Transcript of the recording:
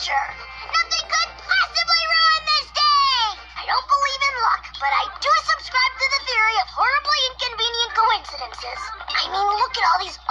adventure. Nothing could possibly ruin this day! I don't believe in luck, but I do subscribe to the theory of horribly inconvenient coincidences. I mean, look at all these